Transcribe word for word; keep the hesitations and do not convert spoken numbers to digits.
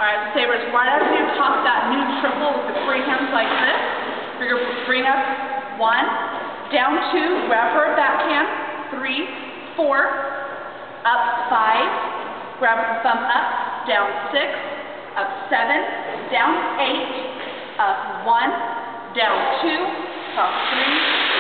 Alright, the sabres, right after you toss that new triple with the free hands like this, you're going to bring up one, down two, grab her backhand, three, four, up five, grab the thumb up, down six, up seven, down eight, up one, down two, up three,